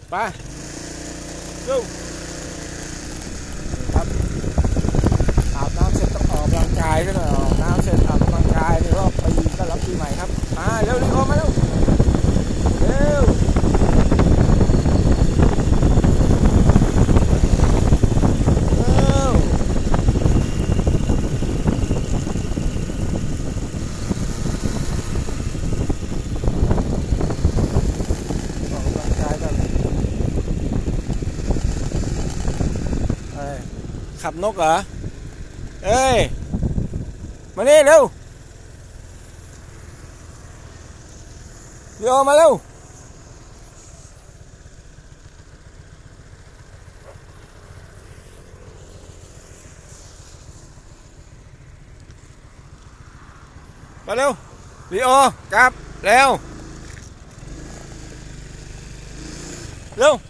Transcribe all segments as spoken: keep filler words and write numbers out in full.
ไปดูครับอาบน้ำเสร็จต้องออกกำลังกายด้วยหน่อยออกน้ำเสร็จอาบกำลังกายในรอบปีต้อนรับปีใหม่ครับมาเร็วๆมาเร็วเร็วขับนกเหรอเอ้ยมานี่เร็วโยมาเร็วมาเร็วลีโอกลับเร็วเร็ว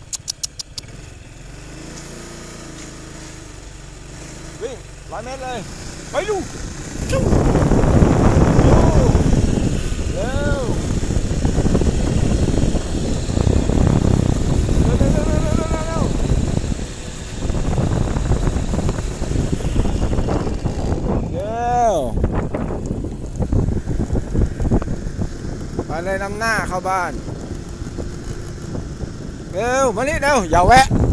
วิ่งร้อยเมตรเลยไปดูจุ๊บเร็วเร็วเร็วเร็วเร็วเร็วเร็วเร็วไปเลยนำหน้าเข้าบ้านเร็วมานี่เร็วอย่าแวะ